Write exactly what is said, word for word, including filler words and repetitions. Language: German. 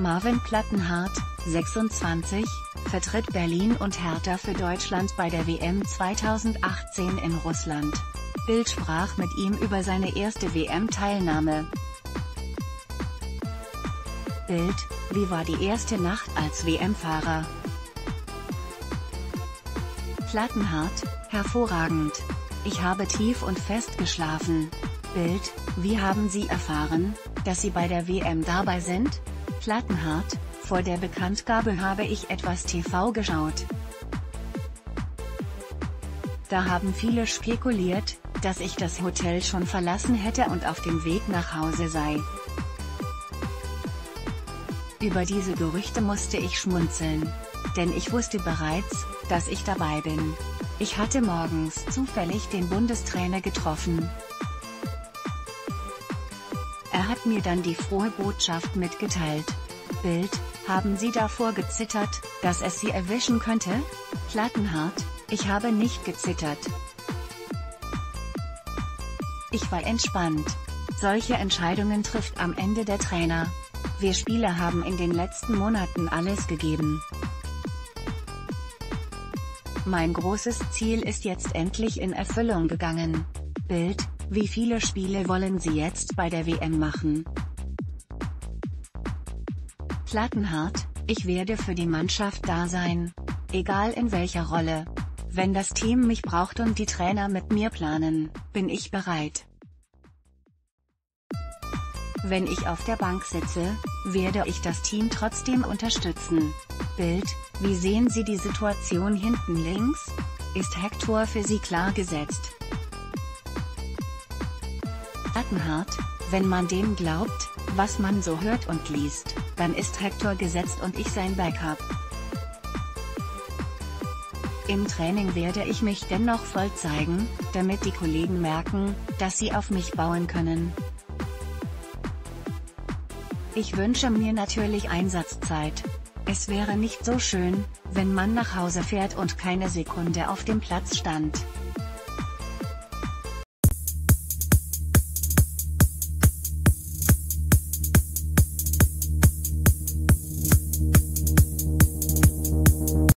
Marvin Plattenhardt, sechsundzwanzig, vertritt Berlin und Hertha für Deutschland bei der W M zweitausendachtzehn in Russland. Bild sprach mit ihm über seine erste W M-Teilnahme. Bild: Wie war die erste Nacht als W M-Fahrer? Plattenhardt: Hervorragend. Ich habe tief und fest geschlafen. Bild: Wie haben Sie erfahren, dass Sie bei der W M dabei sind? Plattenhardt: Vor der Bekanntgabe habe ich etwas T V geschaut. Da haben viele spekuliert, dass ich das Hotel schon verlassen hätte und auf dem Weg nach Hause sei. Über diese Gerüchte musste ich schmunzeln. Denn ich wusste bereits, dass ich dabei bin. Ich hatte morgens zufällig den Bundestrainer getroffen. Er hat mir dann die frohe Botschaft mitgeteilt. Bild: Haben Sie davor gezittert, dass es Sie erwischen könnte? Plattenhardt: Ich habe nicht gezittert. Ich war entspannt. Solche Entscheidungen trifft am Ende der Trainer. Wir Spieler haben in den letzten Monaten alles gegeben. Mein großes Ziel ist jetzt endlich in Erfüllung gegangen. Bild: Wie viele Spiele wollen Sie jetzt bei der W M machen? Plattenhardt: Ich werde für die Mannschaft da sein. Egal in welcher Rolle. Wenn das Team mich braucht und die Trainer mit mir planen, bin ich bereit. Wenn ich auf der Bank sitze, werde ich das Team trotzdem unterstützen. Bild: Wie sehen Sie die Situation hinten links? Ist Hector für Sie klar gesetzt? Plattenhardt: Wenn man dem glaubt, was man so hört und liest, dann ist Hector gesetzt und ich sein Backup. Im Training werde ich mich dennoch voll zeigen, damit die Kollegen merken, dass sie auf mich bauen können. Ich wünsche mir natürlich Einsatzzeit. Es wäre nicht so schön, wenn man nach Hause fährt und keine Sekunde auf dem Platz stand.